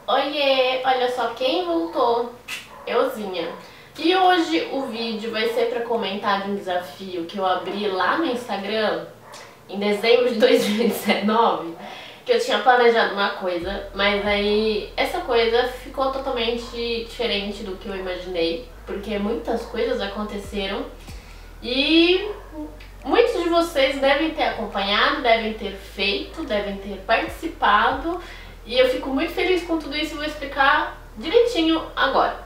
Oiê, olha só quem voltou, euzinha. E hoje o vídeo vai ser para comentar de um desafio que eu abri lá no Instagram em dezembro de 2019, que eu tinha planejado uma coisa, mas aí essa coisa ficou totalmente diferente do que eu imaginei, porque muitas coisas aconteceram e muitos de vocês devem ter acompanhado, devem ter feito, devem ter participado. E eu fico muito feliz com tudo isso e vou explicar direitinho agora.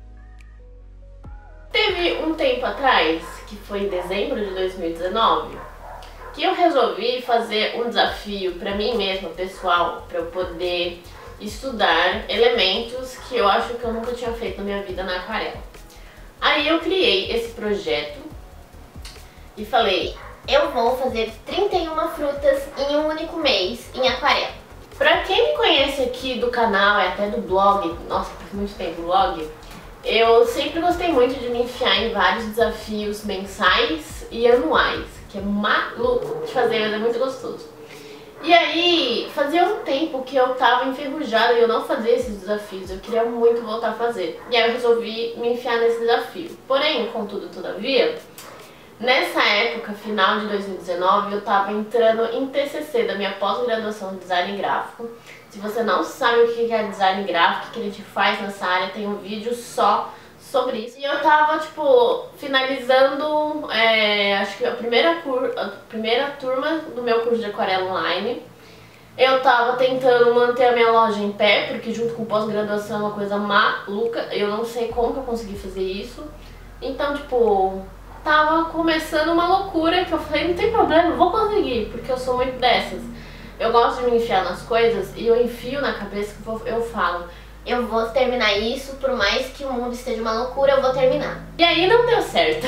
Teve um tempo atrás, que foi em dezembro de 2019, que eu resolvi fazer um desafio para mim mesma, pessoal, para eu poder estudar elementos que eu acho que eu nunca tinha feito na minha vida na aquarela. Aí eu criei esse projeto e falei, eu vou fazer 31 frutas em um único mês em aquarela. Pra quem me conhece aqui do canal e até do blog, nossa, faz muito tempo o blog, eu sempre gostei muito de me enfiar em vários desafios mensais e anuais, que é maluco de fazer, mas é muito gostoso. E aí, fazia um tempo que eu tava enferrujada e eu não fazia esses desafios, eu queria muito voltar a fazer. E aí eu resolvi me enfiar nesse desafio. Porém, contudo, todavia, nessa época, final de 2019, eu tava entrando em TCC da minha pós-graduação de design gráfico. Se você não sabe o que é design gráfico, o que a gente faz nessa área, tem um vídeo só sobre isso. E eu tava, tipo, finalizando, acho que a primeira turma do meu curso de aquarela online. Eu tava tentando manter a minha loja em pé, porque junto com pós-graduação é uma coisa maluca. Eu não sei como que eu consegui fazer isso. Então, tipo, tava começando uma loucura que eu falei, não tem problema, eu vou conseguir, porque eu sou muito dessas. Eu gosto de me enfiar nas coisas e eu enfio na cabeça que eu falo, eu vou terminar isso, por mais que o mundo esteja uma loucura, eu vou terminar. E aí não deu certo.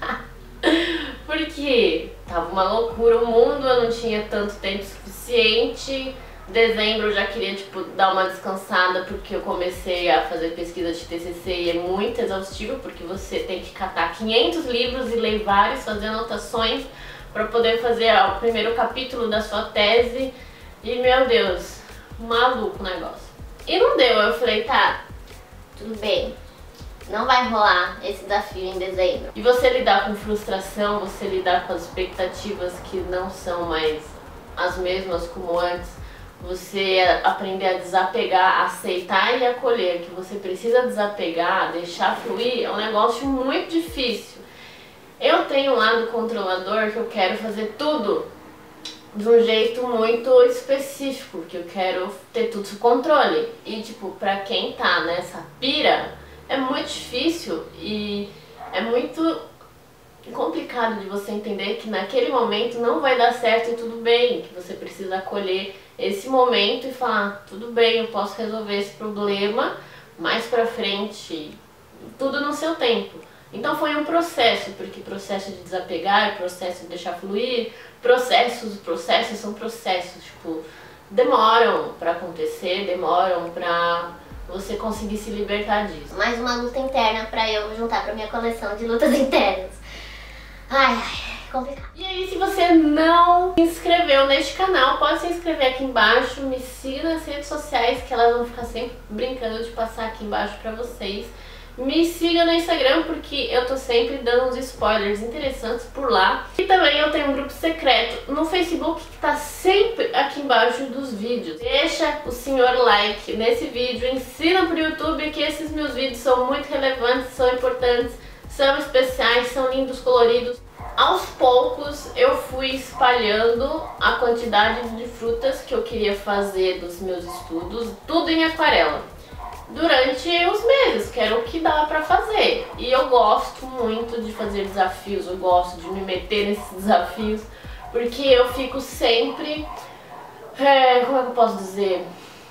Porque tava uma loucura o mundo, eu não tinha tanto tempo suficiente. Dezembro eu já queria, tipo, dar uma descansada porque eu comecei a fazer pesquisa de TCC e é muito exaustivo porque você tem que catar 500 livros e ler vários, fazer anotações para poder fazer o primeiro capítulo da sua tese. E, meu Deus, maluco o negócio. E não deu, eu falei, tá, tudo bem, não vai rolar esse desafio em dezembro. E você lidar com frustração, você lidar com as expectativas que não são mais as mesmas como antes, você aprender a desapegar, aceitar e acolher que você precisa desapegar, deixar fluir, é um negócio muito difícil. Eu tenho um lado controlador que eu quero fazer tudo de um jeito muito específico, que eu quero ter tudo sob controle. E tipo, pra quem tá nessa pira, é muito difícil e é muito complicado de você entender que naquele momento não vai dar certo e tudo bem, que você precisa acolher esse momento e falar, tudo bem, eu posso resolver esse problema mais pra frente, tudo no seu tempo. Então foi um processo, porque processo de desapegar, processo de deixar fluir, processos são processos, tipo, demoram pra acontecer, demoram pra você conseguir se libertar disso. Mais uma luta interna pra eu juntar pra minha coleção de lutas internas. Ai, complicado. E aí, se você não se inscreveu neste canal, pode se inscrever aqui embaixo, me siga nas redes sociais que elas vão ficar sempre brincando de passar aqui embaixo pra vocês. Me siga no Instagram porque eu tô sempre dando uns spoilers interessantes por lá. E também eu tenho um grupo secreto no Facebook que tá sempre aqui embaixo dos vídeos. Deixa o senhor like nesse vídeo, ensina pro YouTube que esses meus vídeos são muito relevantes, são importantes, são especiais, são lindos, coloridos. Aos poucos eu fui espalhando a quantidade de frutas que eu queria fazer dos meus estudos, tudo em aquarela, durante os meses, que era o que dava pra fazer. E eu gosto muito de fazer desafios, eu gosto de me meter nesses desafios, porque eu fico sempre, como é que eu posso dizer?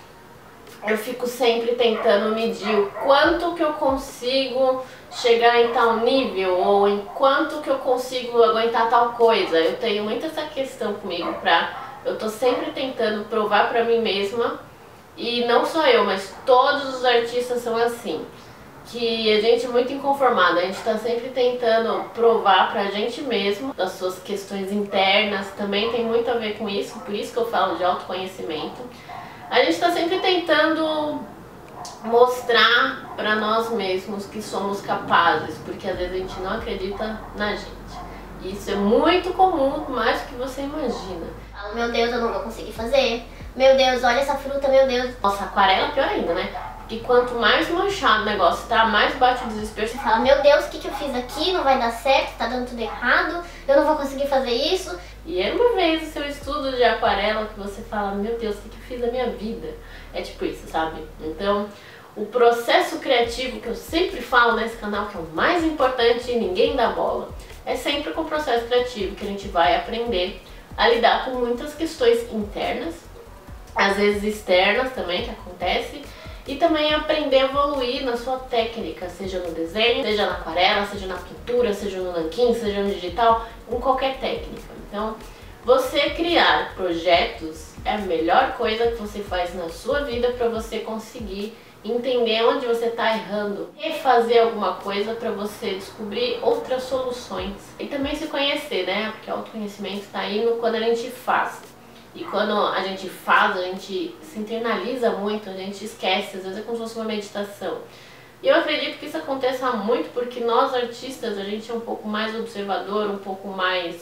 Eu fico sempre tentando medir o quanto que eu consigo chegar em tal nível, ou em quanto que eu consigo aguentar tal coisa. Eu tenho muito essa questão comigo, eu tô sempre tentando provar pra mim mesma, e não só eu, mas todos os artistas são assim, que a gente é muito inconformado, a gente tá sempre tentando provar pra gente mesmo, das suas questões internas, também tem muito a ver com isso, por isso que eu falo de autoconhecimento. A gente tá sempre tentando mostrar para nós mesmos que somos capazes, porque às vezes a gente não acredita na gente. Isso é muito comum, mais do que você imagina. Falo, meu Deus, eu não vou conseguir fazer. Meu Deus, olha essa fruta, meu Deus. Nossa, aquarela é pior ainda, né? Porque quanto mais manchado o negócio tá, mais bate o desespero. Você fala, meu Deus, o que eu fiz aqui? Não vai dar certo, tá dando tudo errado, eu não vou conseguir fazer isso. E era uma vez o seu estudo de aquarela que você fala, meu Deus, o que eu fiz da minha vida? É tipo isso, sabe? Então, o processo criativo que eu sempre falo nesse canal, que é o mais importante e ninguém dá bola, é sempre com o processo criativo que a gente vai aprender a lidar com muitas questões internas, às vezes externas também, que acontece, e também aprender a evoluir na sua técnica, seja no desenho, seja na aquarela, seja na pintura, seja no nanquim, seja no digital, em qualquer técnica. Então, você criar projetos é a melhor coisa que você faz na sua vida para você conseguir entender onde você está errando, refazer alguma coisa para você descobrir outras soluções. E também se conhecer, né? Porque o autoconhecimento está aí quando a gente faz. E quando a gente faz, a gente se internaliza muito, a gente esquece, às vezes é como se fosse uma meditação. E eu acredito que isso aconteça muito porque nós artistas, a gente é um pouco mais observador, um pouco mais...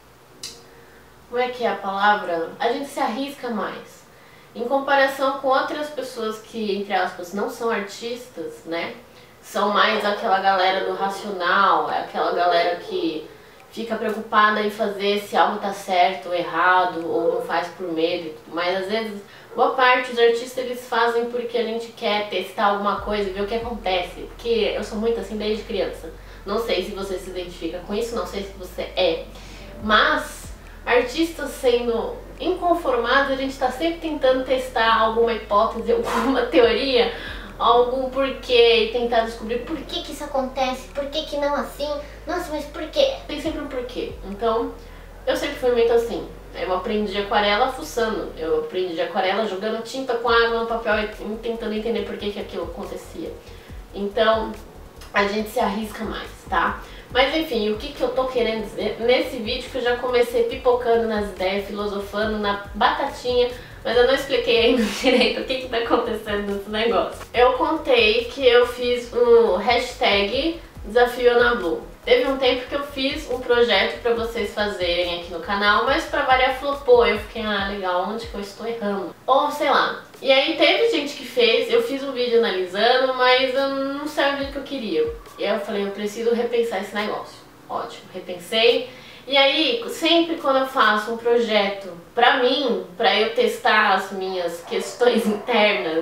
Como é que é a palavra? A gente se arrisca mais. Em comparação com outras pessoas que, entre aspas, não são artistas, né? São mais aquela galera do racional, é aquela galera que fica preocupada em fazer se algo tá certo ou errado, ou não faz por medo. Mas às vezes, boa parte dos artistas eles fazem porque a gente quer testar alguma coisa e ver o que acontece. Porque eu sou muito assim desde criança. Não sei se você se identifica com isso, não sei se você é. Mas artistas sendo inconformados, a gente está sempre tentando testar alguma hipótese, alguma teoria, algum porquê e tentar descobrir por que isso acontece, por que não assim, nossa, mas por quê? Tem sempre um porquê. Então, eu sempre fui muito assim. Eu aprendi aquarela fuçando, eu aprendi aquarela jogando tinta com água no papel e tentando entender por que aquilo acontecia. Então, a gente se arrisca mais, tá? Mas enfim, o que eu tô querendo dizer nesse vídeo, que eu já comecei pipocando nas ideias, filosofando na batatinha, mas eu não expliquei ainda direito o que tá acontecendo nesse negócio. Eu contei que eu fiz um hashtag Desafio Ana Blue. Teve um tempo que eu fiz um projeto pra vocês fazerem aqui no canal, mas pra variar flopou. Eu fiquei, legal, onde que eu estou errando? Ou sei lá. E aí teve gente que fez, eu fiz um vídeo analisando, mas eu não sei o jeito que eu queria. E aí eu falei, eu preciso repensar esse negócio. Ótimo, repensei. E aí, sempre quando eu faço um projeto pra mim, pra eu testar as minhas questões internas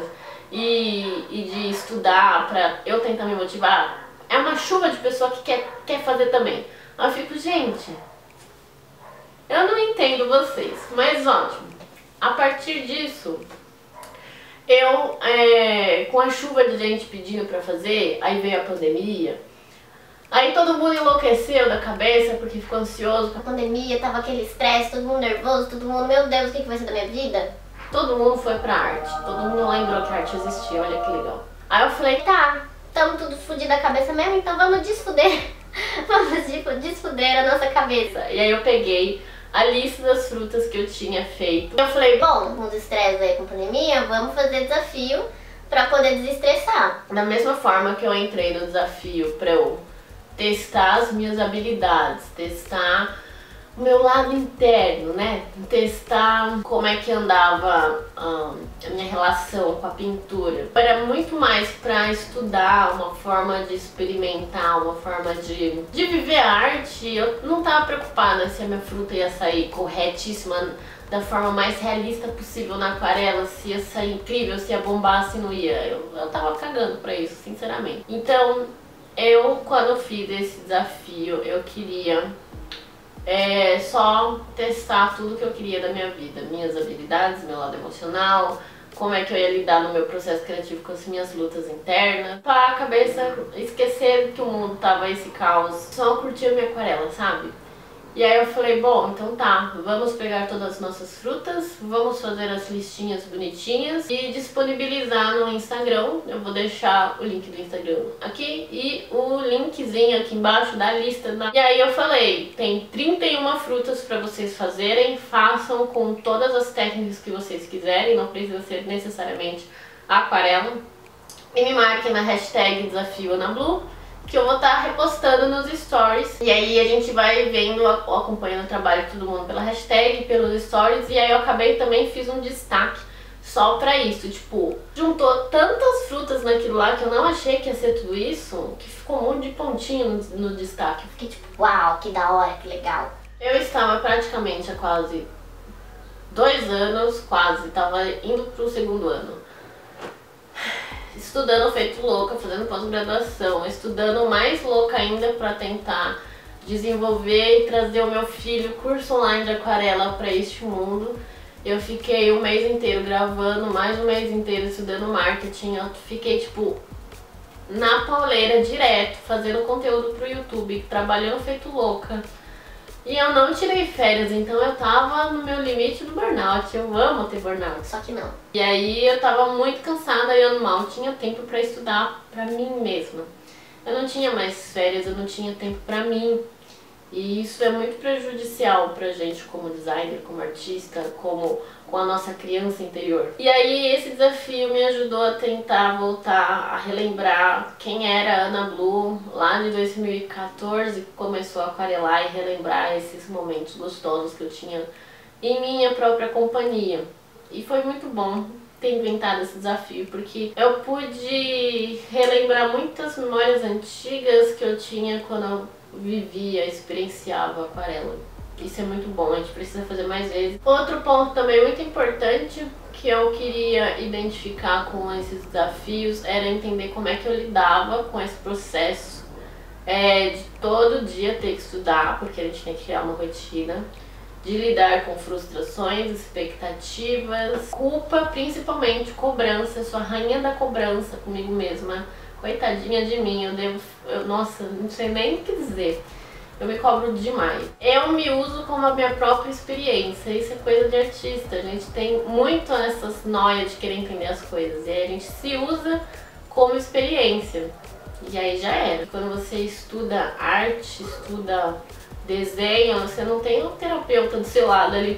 e de estudar, pra eu tentar me motivar, é uma chuva de pessoa que quer fazer também. Eu fico, gente, eu não entendo vocês, mas ótimo. A partir disso, eu, com a chuva de gente pedindo pra fazer, aí veio a pandemia, aí todo mundo enlouqueceu da cabeça porque ficou ansioso. A pandemia, tava aquele estresse, todo mundo nervoso, todo mundo, meu Deus, o que vai ser da minha vida? Todo mundo foi pra arte, todo mundo lembrou que a arte existia, olha que legal. Aí eu falei, tá, estamos tudo fudido da cabeça mesmo, então vamos desfuder. Vamos desfuder a nossa cabeça. E aí eu peguei a lista das frutas que eu tinha feito. Eu falei, bom, com os estresses aí com a pandemia, vamos fazer desafio pra poder desestressar. Da mesma forma que eu entrei no desafio pra eu testar as minhas habilidades, testar o meu lado interno, né? Testar como é que andava a minha relação com a pintura. Era muito mais para estudar, uma forma de experimentar, uma forma de viver a arte. Eu não estava preocupada se a minha fruta ia sair corretíssima, da forma mais realista possível na aquarela, se ia sair incrível, se ia bombar, se não ia. Eu tava cagando pra isso, sinceramente. Então, quando eu fiz esse desafio, eu queria só testar tudo que eu queria da minha vida, minhas habilidades, meu lado emocional, como é que eu ia lidar no meu processo criativo com as minhas lutas internas, pra a cabeça esquecer que o mundo tava esse caos, só curtir a minha aquarela, sabe? E aí eu falei, bom, então tá, vamos pegar todas as nossas frutas, vamos fazer as listinhas bonitinhas e disponibilizar no Instagram. Eu vou deixar o link do Instagram aqui e o linkzinho aqui embaixo da lista. E aí eu falei, tem 31 frutas para vocês fazerem, façam com todas as técnicas que vocês quiserem, não precisa ser necessariamente aquarela. e me marquem na hashtag Desafio Ana Blu, que eu vou estar repostando nos stories. E aí a gente vai vendo, acompanhando o trabalho de todo mundo pela hashtag, pelos stories. E aí eu fiz um destaque só pra isso. Tipo, juntou tantas frutas naquilo lá que eu não achei que ia ser tudo isso, que ficou um monte de pontinho no destaque. Eu fiquei tipo, uau, que da hora, que legal. Eu estava praticamente há quase 2 anos, estava indo pro 2º ano, estudando feito louca, fazendo pós-graduação, estudando mais louca ainda para tentar desenvolver e trazer o meu filho curso online de aquarela para este mundo. Eu fiquei um mês inteiro gravando, mais um mês inteiro estudando marketing. Eu fiquei tipo na pauleira direto, fazendo conteúdo pro YouTube, trabalhando feito louca. E eu não tirei férias, então eu tava no meu limite do burnout. Eu amo ter burnout. Só que não. E aí eu tava muito cansada e eu mal tinha tempo pra estudar pra mim mesma. Eu não tinha mais férias, eu não tinha tempo pra mim. E isso é muito prejudicial pra gente como designer, como artista, como com a nossa criança interior. E aí esse desafio me ajudou a tentar voltar a relembrar quem era a Ana Blu lá de 2014, que começou a aquarelar, e relembrar esses momentos gostosos que eu tinha em minha própria companhia. E foi muito bom ter inventado esse desafio, porque eu pude relembrar muitas memórias antigas que eu tinha quando eu vivia, experienciava aquarela. Isso é muito bom, a gente precisa fazer mais vezes. Outro ponto também muito importante que eu queria identificar com esses desafios era entender como é que eu lidava com esse processo de todo dia ter que estudar, porque a gente tem que criar uma rotina, de lidar com frustrações, expectativas, culpa, principalmente cobrança. Eu sou a rainha da cobrança comigo mesma. Coitadinha de mim, nossa, não sei nem o que dizer. Eu me cobro demais. Eu me uso como a minha própria experiência. Isso é coisa de artista. A gente tem muito essas noias de querer entender as coisas. E aí a gente se usa como experiência. E aí já era. Quando você estuda arte, estuda desenho, você não tem um terapeuta do seu lado ali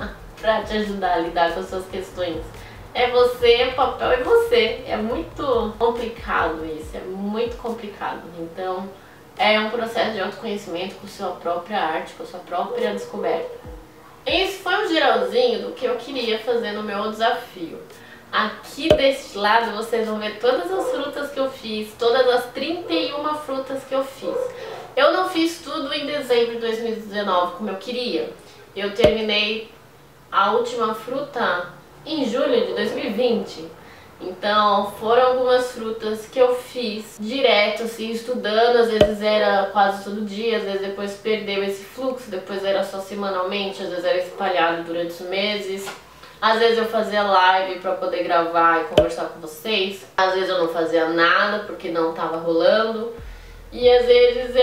pra te ajudar a lidar com as suas questões. É você, o papel é você. É muito complicado isso, é muito complicado. Então, é um processo de autoconhecimento com sua própria arte, com sua própria descoberta. Esse foi um geralzinho do que eu queria fazer no meu desafio. Aqui deste lado vocês vão ver todas as frutas que eu fiz, todas as 31 frutas que eu fiz. Eu não fiz tudo em dezembro de 2019 como eu queria. Eu terminei a última fruta em julho de 2020. Então foram algumas frutas que eu fiz direto, assim, estudando. Às vezes era quase todo dia, às vezes depois perdeu esse fluxo, depois era só semanalmente, às vezes era espalhado durante os meses. Às vezes eu fazia live pra poder gravar e conversar com vocês. Às vezes eu não fazia nada porque não tava rolando. E às vezes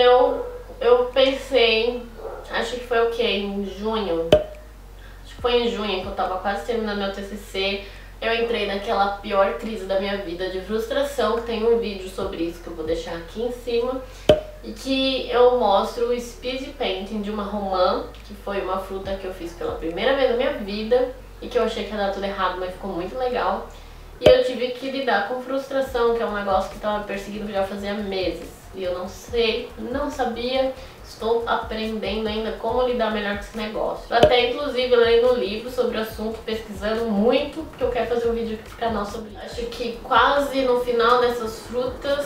eu pensei, acho que foi o quê? Em junho? Acho que foi em junho que eu tava quase terminando meu TCC. Eu entrei naquela pior crise da minha vida de frustração, que tem um vídeo sobre isso que eu vou deixar aqui em cima. E que eu mostro o speed painting de uma romã, que foi uma fruta que eu fiz pela primeira vez na minha vida. E que eu achei que ia dar tudo errado, mas ficou muito legal. E eu tive que lidar com frustração, que é um negócio que estava me perseguindo já fazia meses. E eu não sabia, estou aprendendo ainda como lidar melhor com esse negócio. Até inclusive lendo um livro sobre o assunto, pesquisando muito, porque eu quero fazer um vídeo aqui pro canal sobre isso. Acho que quase no final dessas frutas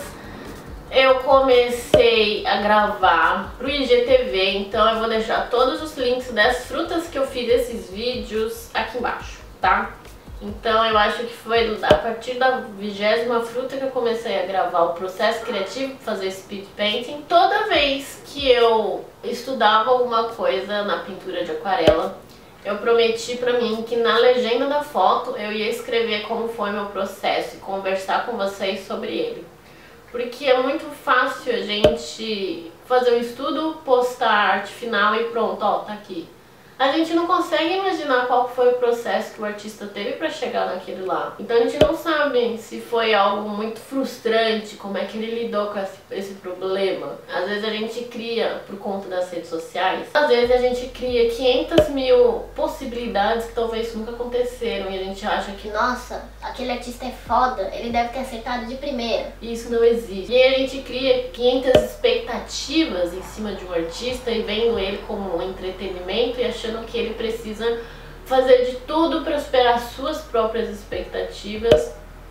eu comecei a gravar pro IGTV, então eu vou deixar todos os links das frutas que eu fiz esses vídeos aqui embaixo, tá? Então eu acho que foi a partir da 20ª fruta que eu comecei a gravar o processo criativo, fazer speed painting. Toda vez que eu estudava alguma coisa na pintura de aquarela, eu prometi pra mim que na legenda da foto eu ia escrever como foi meu processo e conversar com vocês sobre ele. Porque é muito fácil a gente fazer um estudo, postar a arte final e pronto, ó, tá aqui. a gente não consegue imaginar qual foi o processo que o artista teve para chegar naquele lá. Então a gente não sabe se foi algo muito frustrante, como é que ele lidou com esse problema. Às vezes a gente cria por conta das redes sociais, às vezes a gente cria 500 mil possibilidades que talvez nunca aconteceram e a gente acha que, nossa, aquele artista é foda, ele deve ter acertado de primeira. Isso não existe. E aí a gente cria 500 expectativas em cima de um artista e vendo ele como um entretenimento e achando que ele precisa fazer de tudo para superar suas próprias expectativas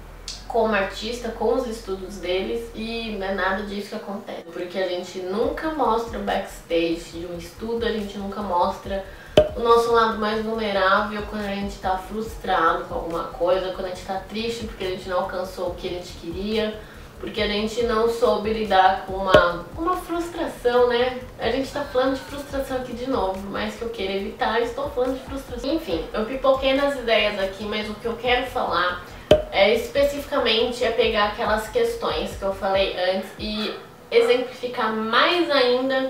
como artista, com os estudos deles, e não é nada disso que acontece. Porque a gente nunca mostra o backstage de um estudo, a gente nunca mostra o nosso lado mais vulnerável quando a gente tá frustrado com alguma coisa, quando a gente tá triste porque a gente não alcançou o que a gente queria, porque a gente não soube lidar com uma frustração, né? A gente tá falando de frustração aqui de novo, mas que eu quero evitar, estou falando de frustração. Enfim, eu pipoquei nas ideias aqui, mas o que eu quero falar especificamente é pegar aquelas questões que eu falei antes e exemplificar mais ainda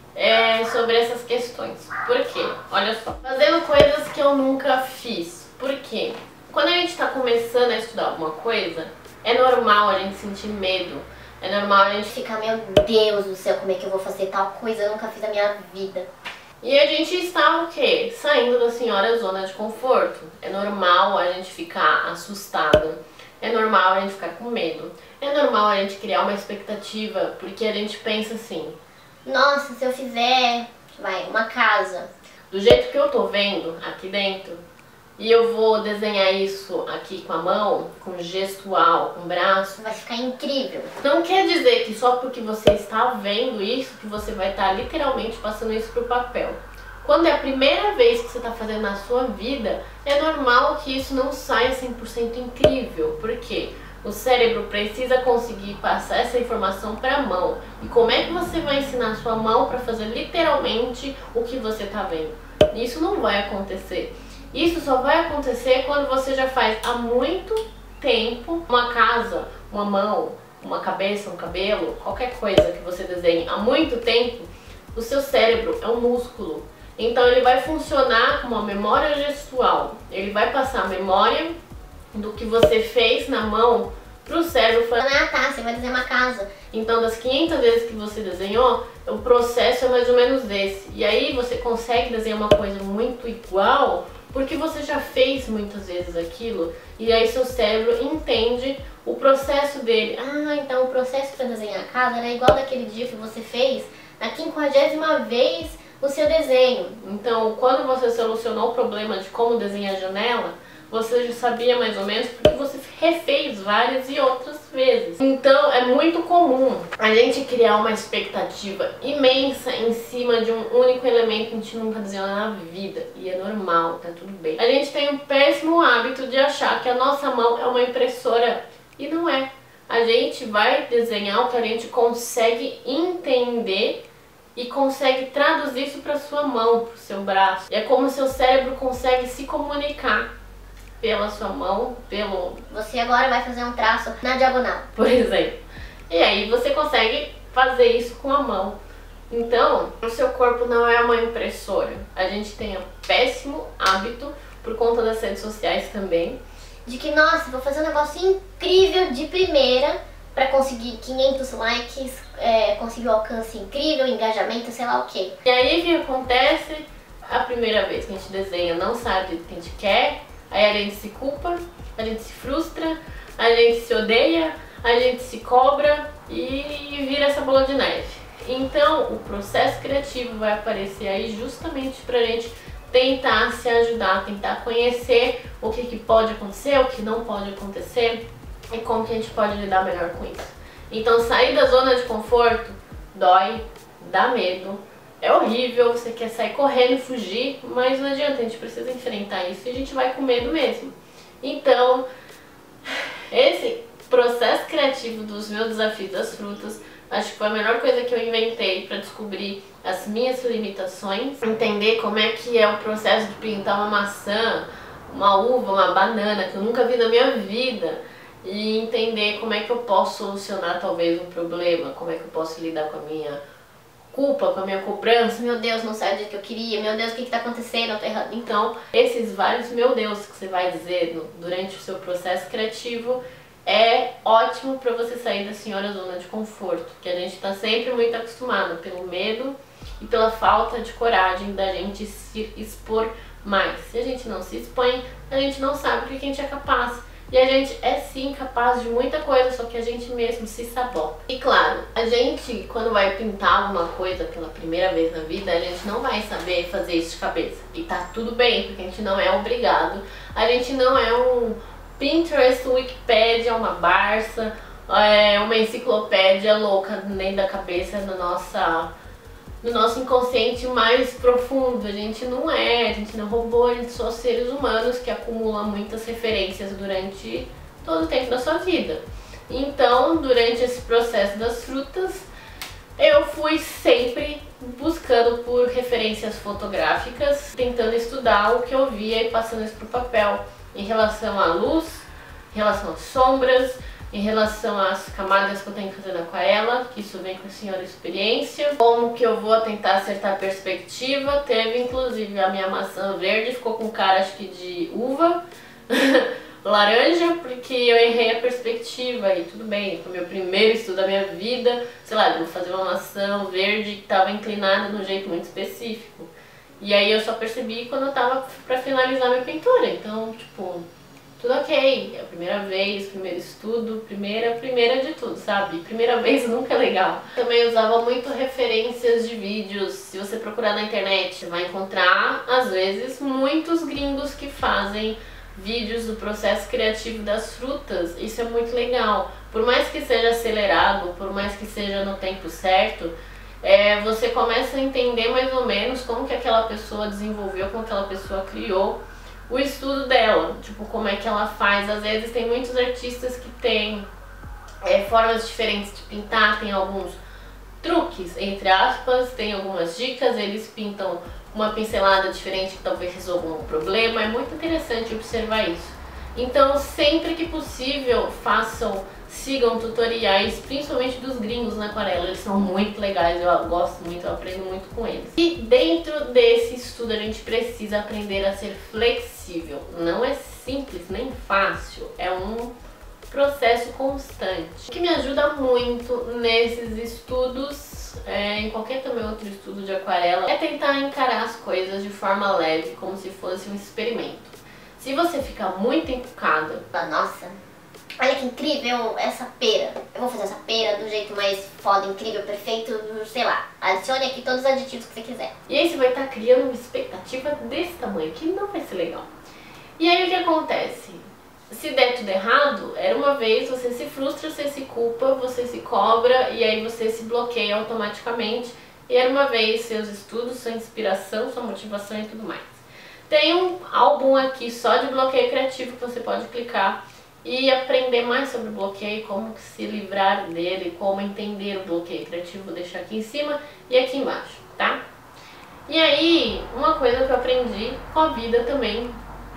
sobre essas questões. Por quê? Olha só, fazendo coisas que eu nunca fiz. Por quê? Quando a gente tá começando a estudar alguma coisa, é normal a gente sentir medo, é normal a gente ficar, meu Deus do céu, como é que eu vou fazer tal coisa, eu nunca fiz na minha vida. E a gente está o quê? Saindo da senhora zona de conforto. É normal a gente ficar assustada, é normal a gente ficar com medo, é normal a gente criar uma expectativa, porque a gente pensa assim, nossa, se eu fizer, uma casa do jeito que eu tô vendo aqui dentro, e eu vou desenhar isso aqui com a mão, com gestual, com o braço, vai ficar incrível. Não quer dizer que só porque você está vendo isso, que você vai estar literalmente passando isso pro papel. Quando é a primeira vez que você está fazendo na sua vida, é normal que isso não saia 100% incrível. Por quê? O cérebro precisa conseguir passar essa informação para a mão. E como é que você vai ensinar a sua mão para fazer literalmente o que você está vendo? Isso não vai acontecer. Isso só vai acontecer quando você já faz há muito tempo uma casa, uma mão, uma cabeça, um cabelo, qualquer coisa que você desenhe há muito tempo. O seu cérebro é um músculo, então ele vai funcionar como uma memória gestual. Ele vai passar a memória do que você fez na mão pro cérebro falar, ah tá, você vai desenhar uma casa. Então das 500 vezes que você desenhou, o processo é mais ou menos esse. E aí você consegue desenhar uma coisa muito igual porque você já fez muitas vezes aquilo, e aí seu cérebro entende o processo dele. Ah, então o processo para desenhar a casa era igual daquele dia que você fez na 50ª vez o seu desenho. Então, quando você solucionou o problema de como desenhar a janela, você já sabia mais ou menos porque você refez várias e outras vezes. Então é muito comum a gente criar uma expectativa imensa em cima de um único elemento que a gente nunca desenhou na vida. E é normal, tá tudo bem. A gente tem um péssimo hábito de achar que a nossa mão é uma impressora. E não é. A gente vai desenhar o que a gente consegue entender e consegue traduzir isso para sua mão, para o seu braço. E é como o seu cérebro consegue se comunicar pela sua mão, Você agora vai fazer um traço na diagonal, por exemplo. E aí você consegue fazer isso com a mão. Então, o seu corpo não é uma impressora. A gente tem um péssimo hábito, por conta das redes sociais também, de que, nossa, vou fazer um negócio incrível de primeira para conseguir 500 likes, conseguir um alcance incrível, engajamento, sei lá o quê. E aí o que acontece? A primeira vez que a gente desenha não sabe o que a gente quer, aí a gente se culpa, a gente se frustra, a gente se odeia, a gente se cobra e vira essa bola de neve. Então o processo criativo vai aparecer aí justamente pra gente tentar se ajudar, tentar conhecer o que pode acontecer, o que não pode acontecer e como que a gente pode lidar melhor com isso. Então sair da zona de conforto dói, dá medo, é horrível, você quer sair correndo e fugir, mas não adianta, a gente precisa enfrentar isso e a gente vai com medo mesmo. Então, esse processo criativo dos meus desafios das frutas, acho que foi a melhor coisa que eu inventei para descobrir as minhas limitações, entender como é que é o processo de pintar uma maçã, uma uva, uma banana, que eu nunca vi na minha vida, e entender como é que eu posso solucionar talvez um problema, como é que eu posso lidar com culpa, com a minha cobrança. Meu Deus, não sai do jeito que eu queria, meu Deus, o que tá acontecendo, eu tô errado. Então, esses vários meu Deus que você vai dizer durante o seu processo criativo é ótimo para você sair da senhora zona de conforto, que a gente tá sempre muito acostumado pelo medo e pela falta de coragem da gente se expor mais. Se a gente não se expõe, a gente não sabe o que a gente é capaz. E a gente é sim capaz de muita coisa, só que a gente mesmo se sabota. E claro, a gente quando vai pintar alguma coisa pela primeira vez na vida, a gente não vai saber fazer isso de cabeça. E tá tudo bem, porque a gente não é obrigado. A gente não é um Pinterest, Wikipedia, uma Barça, uma enciclopédia louca nem da cabeça no nosso inconsciente mais profundo. A gente não é robô, a gente só seres humanos que acumulam muitas referências durante todo o tempo da sua vida. Então, durante esse processo das frutas, eu fui sempre buscando por referências fotográficas, tentando estudar o que eu via e passando isso pro papel, em relação à luz, em relação às sombras, em relação às camadas que eu tenho que fazer na aquarela, que isso vem com a senhora experiência. Como que eu vou tentar acertar a perspectiva. Teve inclusive a minha maçã verde, ficou com cara acho que de uva, laranja, porque eu errei a perspectiva e tudo bem, foi meu primeiro estudo da minha vida. Sei lá, eu vou fazer uma maçã verde que estava inclinada de um jeito muito específico. E aí eu só percebi quando eu tava pra finalizar minha pintura, então tipo... tudo ok, é a primeira vez, primeiro estudo, primeira de tudo, sabe? Primeira vez nunca é legal. Também usava muito referências de vídeos. Se você procurar na internet, você vai encontrar, às vezes, muitos gringos que fazem vídeos do processo criativo das frutas. Isso é muito legal. Por mais que seja acelerado, por mais que seja no tempo certo, você começa a entender mais ou menos como que aquela pessoa desenvolveu, como aquela pessoa criou o estudo dela, tipo, como é que ela faz. Às vezes tem muitos artistas que têm formas diferentes de pintar, tem alguns truques, entre aspas, tem algumas dicas, eles pintam uma pincelada diferente que talvez resolva um problema. É muito interessante observar isso. Então, sempre que possível, sigam tutoriais, principalmente dos gringos na aquarela. Eles são muito legais, eu gosto muito, eu aprendo muito com eles. E dentro desse estudo a gente precisa aprender a ser flexível. Não é simples nem fácil, é um processo constante. O que me ajuda muito nesses estudos, em qualquer também outro estudo de aquarela, é tentar encarar as coisas de forma leve, como se fosse um experimento. Se você ficar muito encucada, nossa, olha que incrível essa pera. Eu vou fazer essa pera do jeito mais foda, incrível, perfeito, sei lá. Adicione aqui todos os aditivos que você quiser. E aí você vai estar criando uma expectativa desse tamanho, que não vai ser legal. E aí o que acontece? Se der tudo errado, era uma vez, você se frustra, você se culpa, você se cobra e aí você se bloqueia automaticamente. E era uma vez seus estudos, sua inspiração, sua motivação e tudo mais. Tem um álbum aqui só de bloqueio criativo que você pode clicar e aprender mais sobre o bloqueio, como se livrar dele, como entender o bloqueio criativo. Vou deixar aqui em cima e aqui embaixo, tá? E aí, uma coisa que eu aprendi com a vida também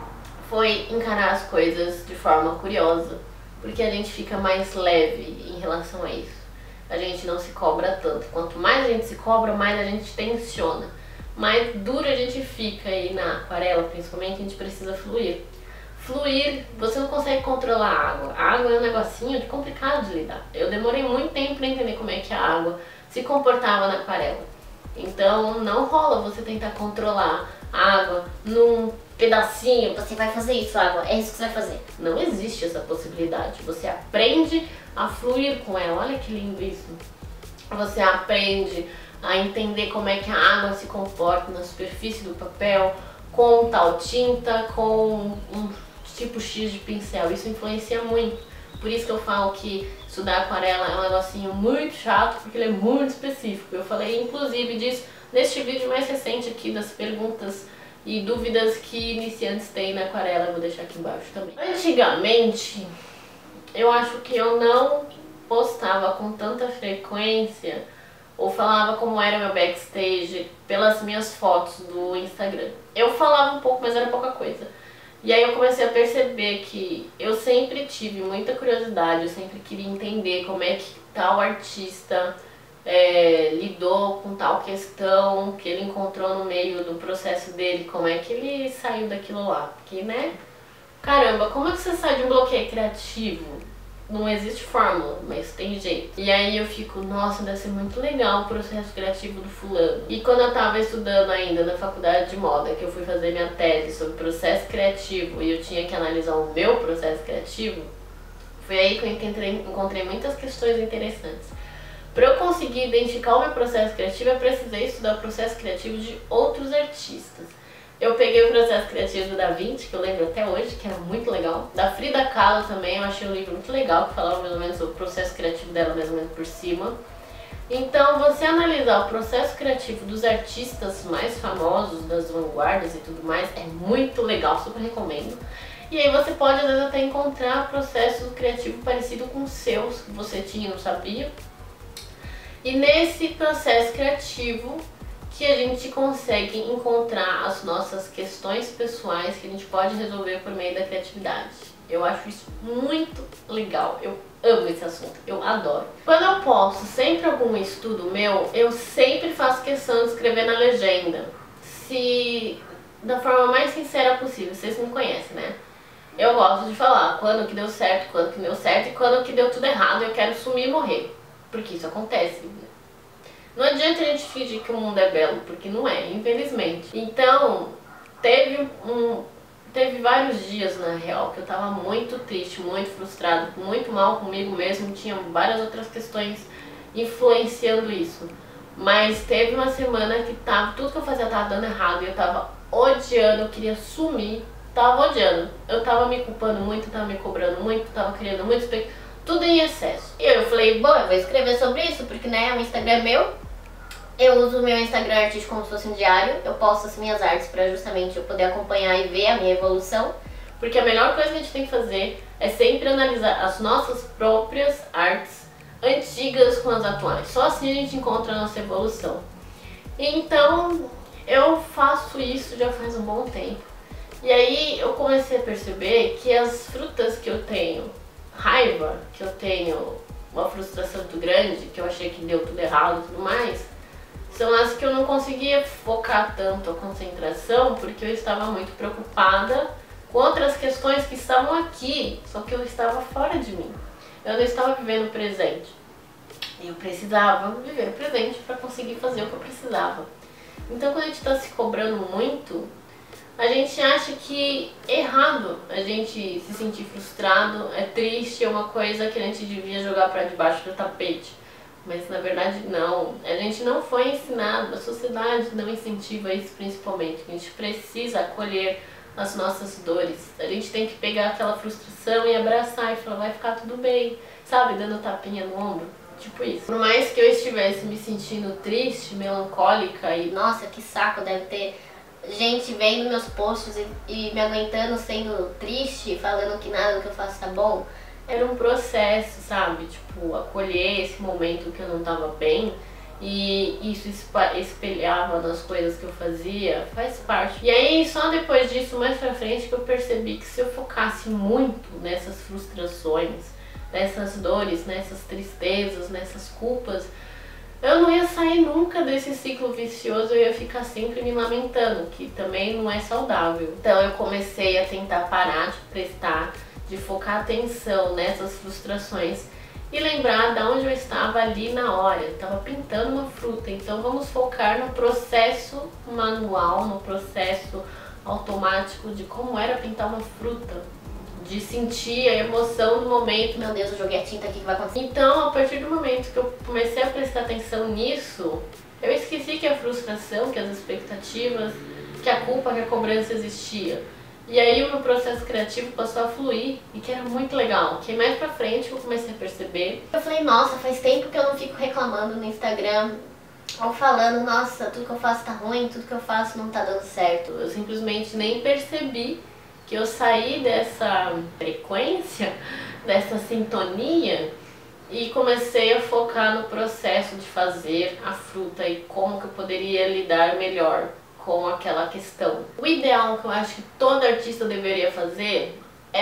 foi encarar as coisas de forma curiosa, porque a gente fica mais leve em relação a isso. A gente não se cobra tanto. Quanto mais a gente se cobra, mais a gente tensiona. Mais duro a gente fica aí na aquarela, principalmente, a gente precisa fluir. Fluir, você não consegue controlar a água. A água é um negocinho complicado de lidar. Eu demorei muito tempo para entender como é que a água se comportava na aquarela. Então não rola você tentar controlar a água num pedacinho. Você vai fazer isso, água, é isso que você vai fazer. Não existe essa possibilidade. Você aprende a fluir com ela. Olha que lindo isso. Você aprende a entender como é que a água se comporta na superfície do papel, com tal tinta, com um tipo X de pincel. Isso influencia muito. Por isso que eu falo que estudar aquarela é um negocinho muito chato, porque ele é muito específico. Eu falei inclusive disso neste vídeo mais recente aqui, das perguntas e dúvidas que iniciantes têm na aquarela. Eu vou deixar aqui embaixo também. Antigamente, eu acho que eu não postava com tanta frequência ou falava como era meu backstage pelas minhas fotos do Instagram. Eu falava um pouco, mas era pouca coisa. E aí eu comecei a perceber que eu sempre tive muita curiosidade, eu sempre queria entender como é que tal artista lidou com tal questão que ele encontrou no meio do processo dele, como é que ele saiu daquilo lá. Porque, né? Caramba, como é que você sai de um bloqueio criativo? Não existe fórmula, mas tem jeito. E aí eu fico, nossa, deve ser muito legal o processo criativo do fulano. E quando eu tava estudando ainda na faculdade de moda, que eu fui fazer minha tese sobre processo criativo e eu tinha que analisar o meu processo criativo, foi aí que eu encontrei muitas questões interessantes. Para eu conseguir identificar o meu processo criativo, eu precisei estudar o processo criativo de outros artistas. Eu peguei o processo criativo do Da Vinci, que eu lembro até hoje, que era muito legal. Da Frida Kahlo também, eu achei um livro muito legal, que falava mais ou menos sobre o processo criativo dela, mais ou menos por cima. Então, você analisar o processo criativo dos artistas mais famosos, das vanguardas e tudo mais, é muito legal, super recomendo. E aí você pode, às vezes, até encontrar processo criativo parecido com os seus, que você tinha e não sabia. E nesse processo criativo que a gente consegue encontrar as nossas questões pessoais que a gente pode resolver por meio da criatividade. Eu acho isso muito legal, eu amo esse assunto, eu adoro. Quando eu posto sempre algum estudo meu, eu sempre faço questão de escrever na legenda, da forma mais sincera possível. Vocês me conhecem, né? Eu gosto de falar quando que deu certo, quando que deu certo e quando que deu tudo errado, eu quero sumir e morrer. Porque isso acontece. Não adianta a gente fingir que o mundo é belo, porque não é, infelizmente. Então, teve vários dias, na real, que eu tava muito triste, muito frustrado, muito mal comigo mesmo. Tinha várias outras questões influenciando isso. Mas teve uma semana que tudo que eu fazia tava dando errado e eu tava odiando, eu queria sumir. Tava odiando. Eu tava me culpando muito, tava me cobrando muito, tava criando muito, tudo em excesso. E eu falei, bom, eu vou escrever sobre isso, porque, né, o Instagram é meu. Eu uso o meu Instagram artístico como se fosse um diário. Eu posto as minhas artes pra justamente eu poder acompanhar e ver a minha evolução. Porque a melhor coisa que a gente tem que fazer é sempre analisar as nossas próprias artes antigas com as atuais. Só assim a gente encontra a nossa evolução. Então, eu faço isso já faz um bom tempo. E aí eu comecei a perceber que as frutas que eu tenho raiva, que eu tenho uma frustração muito grande, que eu achei que deu tudo errado e tudo mais, são as que eu não conseguia focar tanto a concentração, porque eu estava muito preocupada com outras questões que estavam aqui, só que eu estava fora de mim. Eu não estava vivendo o presente. Eu precisava viver o presente para conseguir fazer o que eu precisava. Então, quando a gente está se cobrando muito, a gente acha que é errado a gente se sentir frustrado, é triste, é uma coisa que a gente devia jogar para debaixo do tapete. Mas na verdade não, a gente não foi ensinado, a sociedade não incentiva isso principalmente. A gente precisa acolher as nossas dores, a gente tem que pegar aquela frustração e abraçar e falar, vai ficar tudo bem, sabe, dando tapinha no ombro. Tipo isso. Por mais que eu estivesse me sentindo triste, melancólica e nossa, que saco, deve ter gente vendo meus posts e me aguentando sendo triste, falando que nada do que eu faço tá bom. Era um processo, sabe? Tipo, acolher esse momento que eu não tava bem e isso espelhava nas coisas que eu fazia, faz parte. E aí, só depois disso, mais pra frente, que eu percebi que se eu focasse muito nessas frustrações, nessas dores, nessas tristezas, nessas culpas, eu não ia sair nunca desse ciclo vicioso, eu ia ficar sempre me lamentando, que também não é saudável. Então eu comecei a tentar parar de focar atenção nessas frustrações e lembrar de onde eu estava ali na hora. Eu estava pintando uma fruta, então vamos focar no processo manual, no processo automático de como era pintar uma fruta, de sentir a emoção do momento. Meu Deus, eu joguei a tinta aqui, que vai acontecer? Então, a partir do momento que eu comecei a prestar atenção nisso, eu esqueci que a frustração, que as expectativas, que a culpa, que a cobrança existia. E aí o meu processo criativo passou a fluir e que era muito legal. Que mais pra frente eu comecei a perceber. Eu falei, nossa, faz tempo que eu não fico reclamando no Instagram ou falando, nossa, tudo que eu faço tá ruim, tudo que eu faço não tá dando certo. Eu simplesmente nem percebi que eu saí dessa frequência, dessa sintonia e comecei a focar no processo de fazer a fruta e como que eu poderia lidar melhor com aquela questão. O ideal que eu acho que todo artista deveria fazer é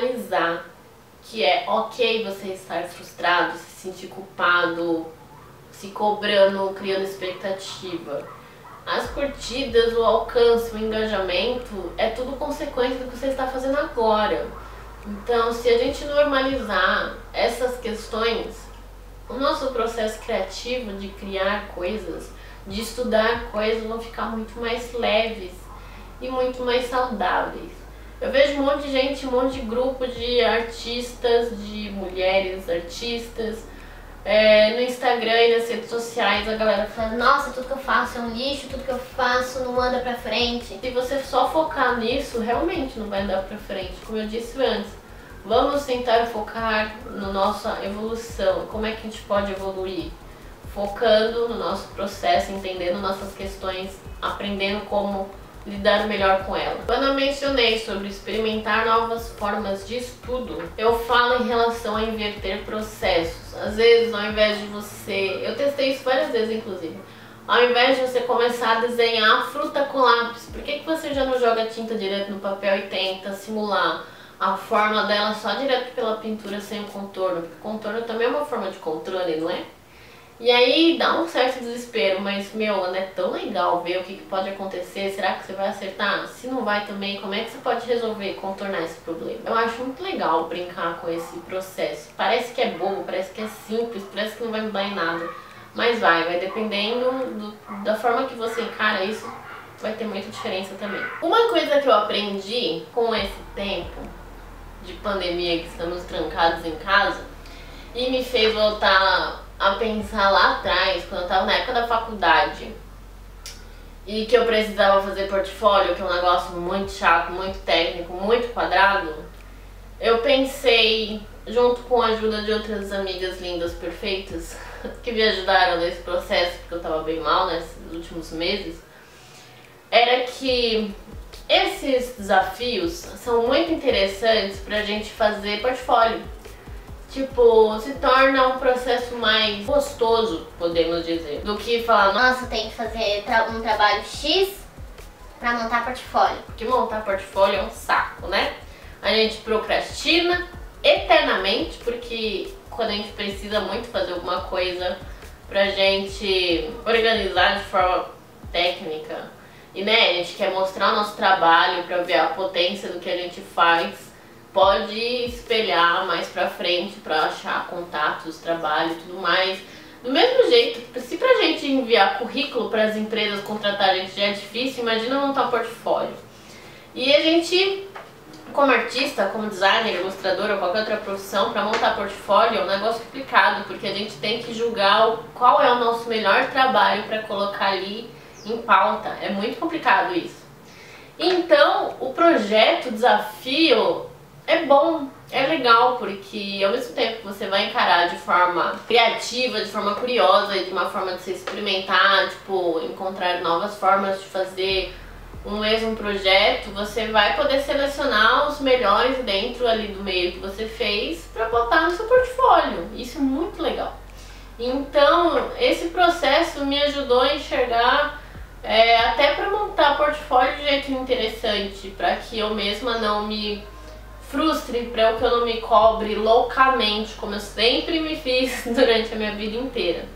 normalizar que é ok você estar frustrado, se sentir culpado, se cobrando, criando expectativa. As curtidas, o alcance, o engajamento é tudo consequência do que você está fazendo agora. Então, se a gente normalizar essas questões, o nosso processo criativo de criar coisas, de estudar coisas, vão ficar muito mais leves e muito mais saudáveis. Eu vejo um monte de gente, um monte de grupo de artistas, de mulheres artistas, no Instagram e nas redes sociais, a galera falando: nossa, tudo que eu faço é um lixo, tudo que eu faço não anda pra frente. Se você só focar nisso, realmente não vai andar pra frente. Como eu disse antes, vamos tentar focar na nossa evolução. Como é que a gente pode evoluir? Focando no nosso processo, entendendo nossas questões, aprendendo como lidar melhor com ela. Quando eu mencionei sobre experimentar novas formas de estudo, eu falo em relação a inverter processos. Às vezes, ao invés de você... Eu testei isso várias vezes, inclusive. Ao invés de você começar a desenhar a fruta com lápis, por que você já não joga tinta direto no papel e tenta simular a forma dela só direto pela pintura sem o contorno? Porque o contorno também é uma forma de controle, não é? E aí dá um certo desespero, mas meu, é tão legal ver o que pode acontecer. Será que você vai acertar? Se não vai também, como é que você pode resolver, contornar esse problema? Eu acho muito legal brincar com esse processo. Parece que é bobo, parece que é simples, parece que não vai mudar em nada. Mas vai dependendo da forma que você encara isso, vai ter muita diferença também. Uma coisa que eu aprendi com esse tempo de pandemia que estamos trancados em casa e me fez voltar a pensar lá atrás, quando eu tava na época da faculdade e que eu precisava fazer portfólio, que é um negócio muito chato, muito técnico, muito quadrado, eu pensei, junto com a ajuda de outras amigas lindas, perfeitas, que me ajudaram nesse processo, porque eu tava bem mal nesses últimos meses, era que esses desafios são muito interessantes pra gente fazer portfólio. Tipo, se torna um processo mais gostoso, podemos dizer, do que falar: nossa, tem que fazer um trabalho X pra montar portfólio. Porque montar portfólio é um saco, né? A gente procrastina eternamente, porque quando a gente precisa muito fazer alguma coisa pra gente organizar de forma técnica, e né, a gente quer mostrar o nosso trabalho pra ver a potência do que a gente faz, pode espelhar mais pra frente pra achar contatos, trabalho e tudo mais. Do mesmo jeito, se pra gente enviar currículo para as empresas contratar a gente já é difícil, imagina montar um portfólio. E a gente, como artista, como designer, ilustrador ou qualquer outra profissão, para montar portfólio é um negócio complicado, porque a gente tem que julgar qual é o nosso melhor trabalho para colocar ali em pauta. É muito complicado isso. Então, o projeto, o desafio é bom, é legal, porque ao mesmo tempo que você vai encarar de forma criativa, de forma curiosa e de uma forma de se experimentar, tipo, encontrar novas formas de fazer um mesmo projeto, você vai poder selecionar os melhores dentro ali do meio que você fez para botar no seu portfólio. Isso é muito legal. Então, esse processo me ajudou a enxergar até para montar portfólio de jeito interessante, para que eu mesma não me frustre, para que eu não me cobre loucamente, como eu sempre me fiz durante a minha vida inteira.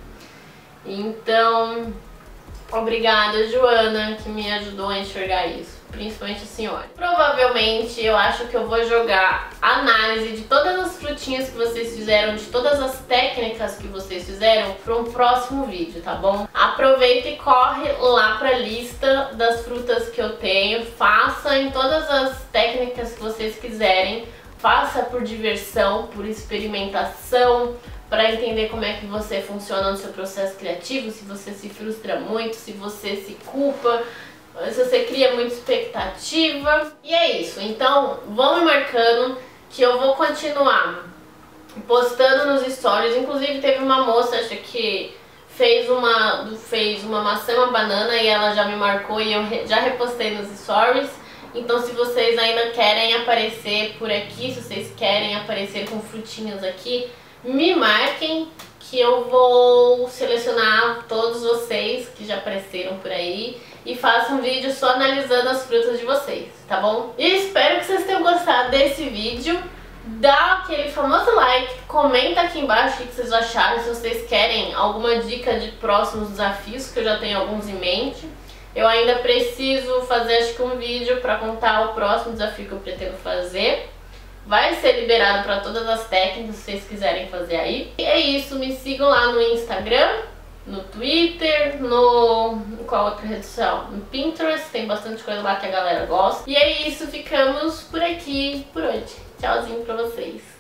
Então, obrigada, Joana, que me ajudou a enxergar isso, principalmente a senhora. Provavelmente eu acho que eu vou jogar análise de todas as frutinhas que vocês fizeram, de todas as técnicas que vocês fizeram, para um próximo vídeo, tá bom? Aproveita e corre lá para a lista das frutas que eu tenho, faça em todas as técnicas que vocês quiserem, faça por diversão, por experimentação, para entender como é que você funciona no seu processo criativo, se você se frustra muito, se você se culpa, se você cria muita expectativa. E é isso, então vão me marcando que eu vou continuar postando nos stories. Inclusive teve uma moça, acho que fez uma maçã e uma banana e ela já me marcou e eu já repostei nos stories. Então se vocês ainda querem aparecer por aqui, se vocês querem aparecer com frutinhas aqui, me marquem que eu vou selecionar todos vocês que já apareceram por aí e faço um vídeo só analisando as frutas de vocês, tá bom? E espero que vocês tenham gostado desse vídeo. dá aquele famoso like, comenta aqui embaixo o que vocês acharam, se vocês querem alguma dica de próximos desafios, que eu já tenho alguns em mente. Eu ainda preciso fazer, acho que um vídeo para contar o próximo desafio que eu pretendo fazer. Vai ser liberado para todas as técnicas, se vocês quiserem fazer aí. E é isso, me sigam lá no Instagram, no Twitter, qual outra rede social? No Pinterest, tem bastante coisa lá que a galera gosta. E é isso, ficamos por aqui por hoje. Tchauzinho pra vocês.